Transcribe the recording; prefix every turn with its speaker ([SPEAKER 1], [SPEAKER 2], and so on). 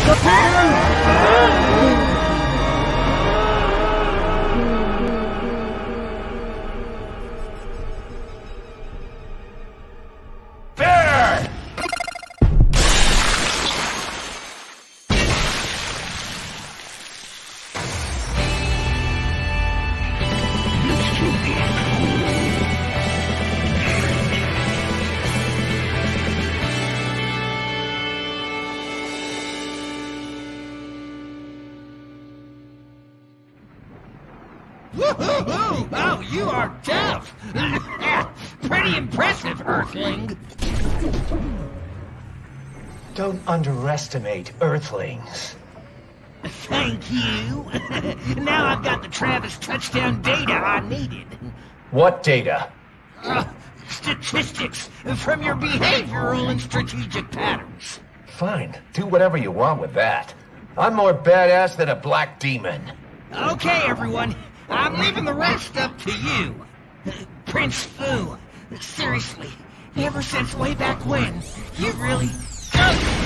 [SPEAKER 1] Woo-hoo-hoo! Oh, you are tough! Pretty impressive, Earthling.
[SPEAKER 2] Don't underestimate Earthlings.
[SPEAKER 1] Thank you. Now I've got the Travis touchdown data I needed.
[SPEAKER 2] What data?
[SPEAKER 1] Statistics from your behavioral and strategic patterns.
[SPEAKER 2] Fine, do whatever you want with that. I'm more badass than a black demon.
[SPEAKER 1] Okay, everyone. I'm leaving the rest up to you. Prince Fu, seriously, ever since way back when, you really...